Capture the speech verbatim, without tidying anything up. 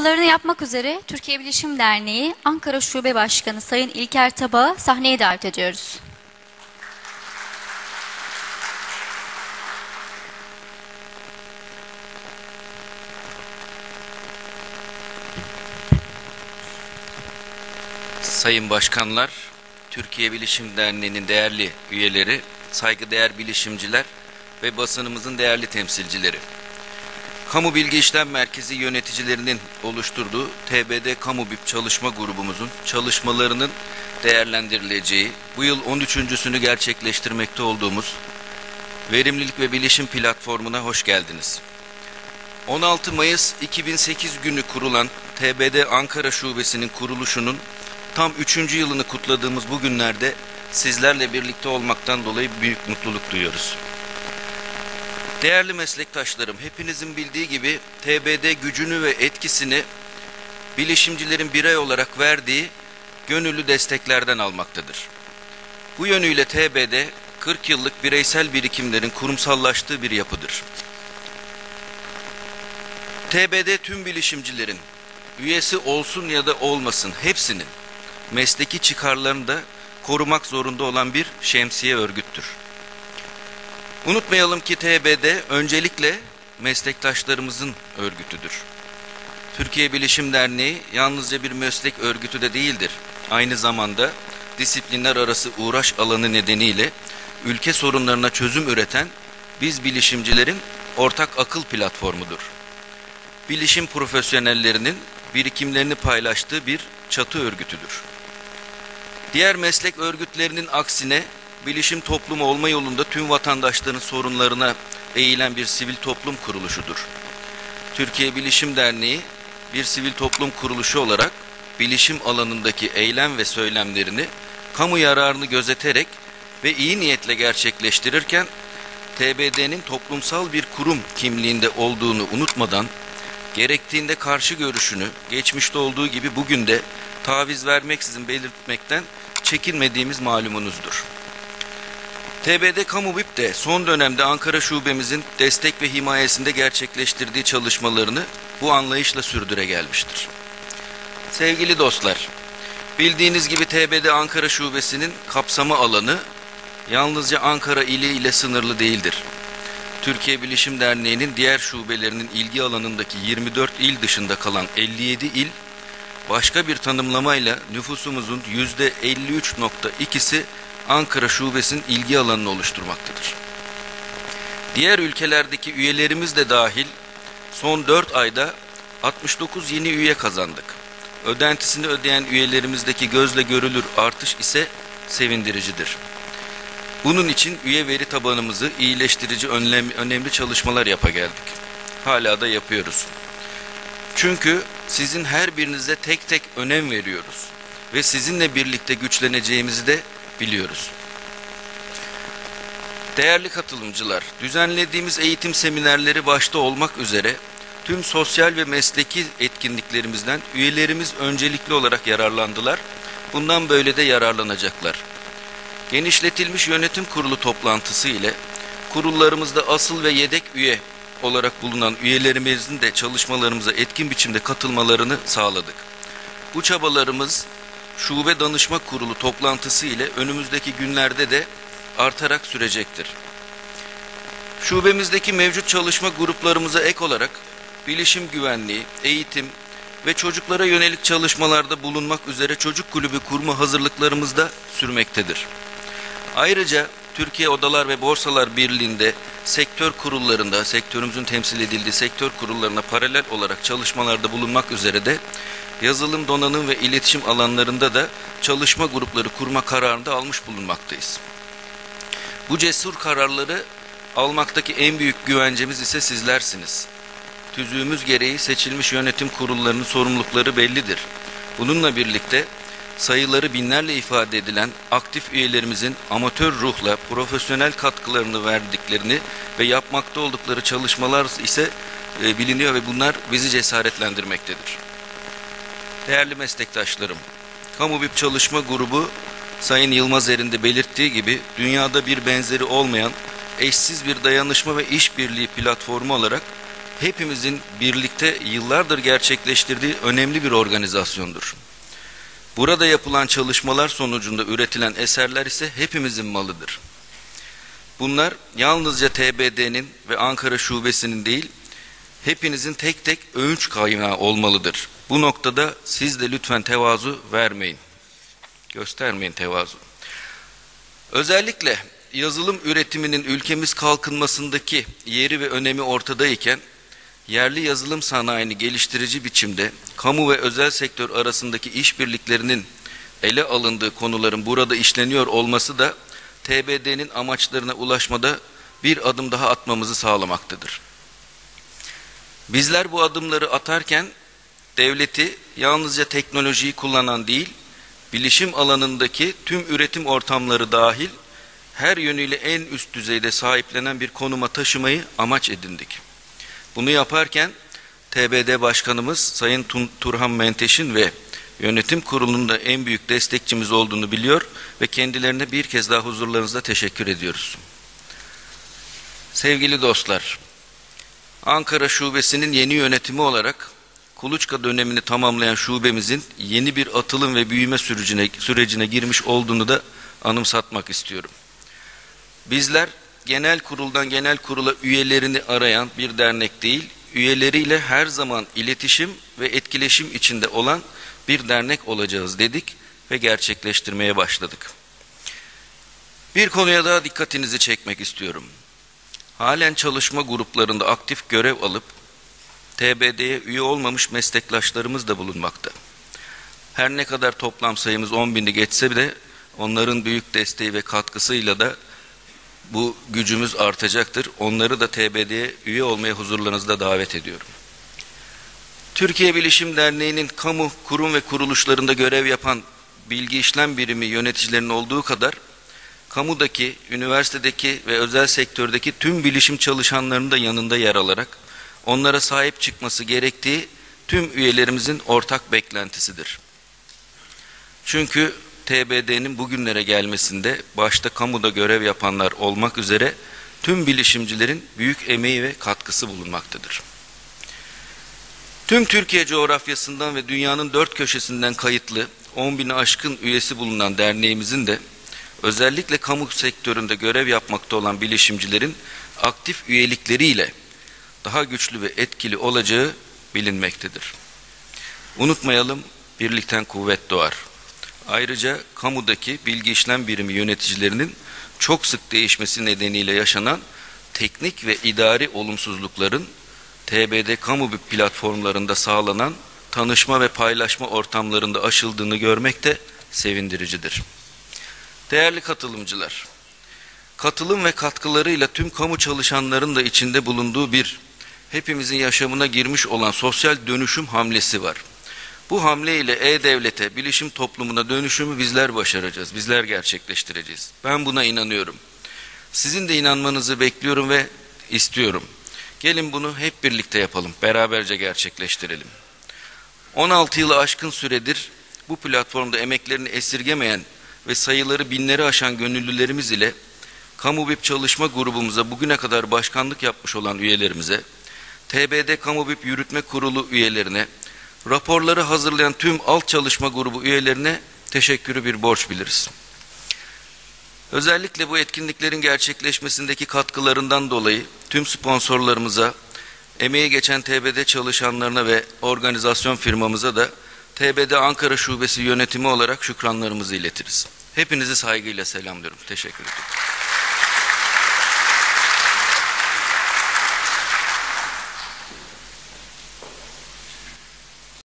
Açıklamalarını yapmak üzere Türkiye Bilişim Derneği Ankara Şube Başkanı Sayın İlker Tabak'ı sahneye davet ediyoruz. Sayın Başkanlar, Türkiye Bilişim Derneği'nin değerli üyeleri, saygıdeğer bilişimciler ve basınımızın değerli temsilcileri. Kamu Bilgi İşlem Merkezi yöneticilerinin oluşturduğu T B D Kamu B İ P çalışma grubumuzun çalışmalarının değerlendirileceği, bu yıl on üçüncüsünü gerçekleştirmekte olduğumuz Verimlilik ve Bilişim Platformu'na hoş geldiniz. on altı Mayıs iki bin sekiz günü kurulan T B D Ankara Şubesi'nin kuruluşunun tam üçüncü yılını kutladığımız bu günlerde sizlerle birlikte olmaktan dolayı büyük mutluluk duyuyoruz. Değerli meslektaşlarım, hepinizin bildiği gibi T B D gücünü ve etkisini bilişimcilerin birey olarak verdiği gönüllü desteklerden almaktadır. Bu yönüyle T B D kırk yıllık bireysel birikimlerin kurumsallaştığı bir yapıdır. T B D tüm bilişimcilerin üyesi olsun ya da olmasın hepsinin mesleki çıkarlarını da korumak zorunda olan bir şemsiye örgüttür. Unutmayalım ki T B D öncelikle meslektaşlarımızın örgütüdür. Türkiye Bilişim Derneği yalnızca bir meslek örgütü de değildir. Aynı zamanda disiplinler arası uğraş alanı nedeniyle ülke sorunlarına çözüm üreten biz bilişimcilerin ortak akıl platformudur. Bilişim profesyonellerinin birikimlerini paylaştığı bir çatı örgütüdür. Diğer meslek örgütlerinin aksine bilişim toplumu olma yolunda tüm vatandaşların sorunlarına eğilen bir sivil toplum kuruluşudur. Türkiye Bilişim Derneği bir sivil toplum kuruluşu olarak bilişim alanındaki eylem ve söylemlerini kamu yararını gözeterek ve iyi niyetle gerçekleştirirken T B D'nin toplumsal bir kurum kimliğinde olduğunu unutmadan gerektiğinde karşı görüşünü geçmişte olduğu gibi bugün de taviz vermeksizin belirtmekten çekinmediğimiz malumunuzdur. T B D Kamu B İ P de son dönemde Ankara Şubemizin destek ve himayesinde gerçekleştirdiği çalışmalarını bu anlayışla sürdüre gelmiştir. Sevgili dostlar, bildiğiniz gibi T B D Ankara Şubesi'nin kapsama alanı yalnızca Ankara ili ile sınırlı değildir. Türkiye Bilişim Derneği'nin diğer şubelerinin ilgi alanındaki yirmi dört il dışında kalan elli yedi il, başka bir tanımlamayla nüfusumuzun yüzde elli üç nokta ikisi Ankara Şubesi'nin ilgi alanını oluşturmaktadır. Diğer ülkelerdeki üyelerimiz de dahil son dört ayda altmış dokuz yeni üye kazandık. Ödentisini ödeyen üyelerimizdeki gözle görülür artış ise sevindiricidir. Bunun için üye veri tabanımızı iyileştirici önlem, önemli çalışmalar yapa geldik. Hala da yapıyoruz. Çünkü sizin her birinize tek tek önem veriyoruz ve sizinle birlikte güçleneceğimizi de biliyoruz. Değerli katılımcılar, düzenlediğimiz eğitim seminerleri başta olmak üzere tüm sosyal ve mesleki etkinliklerimizden üyelerimiz öncelikli olarak yararlandılar. Bundan böyle de yararlanacaklar. Genişletilmiş yönetim kurulu toplantısı ile kurullarımızda asıl ve yedek üye olarak bulunan üyelerimizin de çalışmalarımıza etkin biçimde katılmalarını sağladık. Bu çabalarımız Şube Danışma Kurulu toplantısı ile önümüzdeki günlerde de artarak sürecektir. Şubemizdeki mevcut çalışma gruplarımıza ek olarak bilişim güvenliği, eğitim ve çocuklara yönelik çalışmalarda bulunmak üzere çocuk kulübü kurma hazırlıklarımız da sürmektedir. Ayrıca Türkiye Odalar ve Borsalar Birliği'nde sektör kurullarında, sektörümüzün temsil edildiği sektör kurullarına paralel olarak çalışmalarda bulunmak üzere de yazılım, donanım ve iletişim alanlarında da çalışma grupları kurma kararını da almış bulunmaktayız. Bu cesur kararları almaktaki en büyük güvencemiz ise sizlersiniz. Tüzüğümüz gereği seçilmiş yönetim kurullarının sorumlulukları bellidir. Bununla birlikte sayıları binlerle ifade edilen aktif üyelerimizin amatör ruhla profesyonel katkılarını verdiklerini ve yapmakta oldukları çalışmalar ise e, biliniyor ve bunlar bizi cesaretlendirmektedir. Değerli meslektaşlarım, Kamu B İ P Çalışma Grubu Sayın Yılmaz Er'in de belirttiği gibi dünyada bir benzeri olmayan eşsiz bir dayanışma ve işbirliği platformu olarak hepimizin birlikte yıllardır gerçekleştirdiği önemli bir organizasyondur. Burada yapılan çalışmalar sonucunda üretilen eserler ise hepimizin malıdır. Bunlar yalnızca T B D'nin ve Ankara Şubesi'nin değil, hepinizin tek tek övünç kaynağı olmalıdır. Bu noktada siz de lütfen tevazu vermeyin. Göstermeyin tevazu. Özellikle yazılım üretiminin ülkemiz kalkınmasındaki yeri ve önemi ortadayken, yerli yazılım sanayini geliştirici biçimde kamu ve özel sektör arasındaki işbirliklerinin ele alındığı konuların burada işleniyor olması da T B D'nin amaçlarına ulaşmada bir adım daha atmamızı sağlamaktadır. Bizler bu adımları atarken devleti yalnızca teknolojiyi kullanan değil, bilişim alanındaki tüm üretim ortamları dahil her yönüyle en üst düzeyde sahiplenen bir konuma taşımayı amaç edindik. Bunu yaparken T B D Başkanımız Sayın Turhan Menteş'in ve yönetim kurulunun da en büyük destekçimiz olduğunu biliyor ve kendilerine bir kez daha huzurlarınızda teşekkür ediyoruz. Sevgili dostlar, Ankara Şubesi'nin yeni yönetimi olarak kuluçka dönemini tamamlayan şubemizin yeni bir atılım ve büyüme sürecine, sürecine girmiş olduğunu da anımsatmak istiyorum. Bizler genel kuruldan genel kurula üyelerini arayan bir dernek değil, üyeleriyle her zaman iletişim ve etkileşim içinde olan bir dernek olacağız dedik ve gerçekleştirmeye başladık. Bir konuya daha dikkatinizi çekmek istiyorum. Halen çalışma gruplarında aktif görev alıp T B D'ye üye olmamış meslektaşlarımız da bulunmakta. Her ne kadar toplam sayımız on bini geçse bile onların büyük desteği ve katkısıyla da bu gücümüz artacaktır. Onları da T B D'ye üye olmaya huzurlarınızda davet ediyorum. Türkiye Bilişim Derneği'nin kamu, kurum ve kuruluşlarında görev yapan bilgi işlem birimi yöneticilerinin olduğu kadar, kamudaki, üniversitedeki ve özel sektördeki tüm bilişim çalışanlarının da yanında yer alarak onlara sahip çıkması gerektiği tüm üyelerimizin ortak beklentisidir. Çünkü T B D'nin bugünlere gelmesinde başta kamuda görev yapanlar olmak üzere tüm bilişimcilerin büyük emeği ve katkısı bulunmaktadır. Tüm Türkiye coğrafyasından ve dünyanın dört köşesinden kayıtlı on bini aşkın üyesi bulunan derneğimizin de özellikle kamu sektöründe görev yapmakta olan bilişimcilerin aktif üyelikleriyle daha güçlü ve etkili olacağı bilinmektedir. Unutmayalım, birlikten kuvvet doğar. Ayrıca kamudaki bilgi işlem birimi yöneticilerinin çok sık değişmesi nedeniyle yaşanan teknik ve idari olumsuzlukların T B D kamu platformlarında sağlanan tanışma ve paylaşma ortamlarında aşıldığını görmek de sevindiricidir. Değerli katılımcılar, katılım ve katkılarıyla tüm kamu çalışanların da içinde bulunduğu bir, hepimizin yaşamına girmiş olan sosyal dönüşüm hamlesi var. Bu hamle ile e-devlete, bilişim toplumuna dönüşümü bizler başaracağız, bizler gerçekleştireceğiz. Ben buna inanıyorum. Sizin de inanmanızı bekliyorum ve istiyorum. Gelin bunu hep birlikte yapalım, beraberce gerçekleştirelim. on altı yılı aşkın süredir bu platformda emeklerini esirgemeyen ve sayıları binleri aşan gönüllülerimiz ile Kamu B İ P çalışma grubumuza bugüne kadar başkanlık yapmış olan üyelerimize, T B D Kamu B İ P Yürütme Kurulu üyelerine, raporları hazırlayan tüm alt çalışma grubu üyelerine teşekkürü bir borç biliriz. Özellikle bu etkinliklerin gerçekleşmesindeki katkılarından dolayı tüm sponsorlarımıza, emeği geçen T B D çalışanlarına ve organizasyon firmamıza da T B D Ankara Şubesi yönetimi olarak şükranlarımızı iletiriz. Hepinizi saygıyla selamlıyorum. Teşekkür ederim.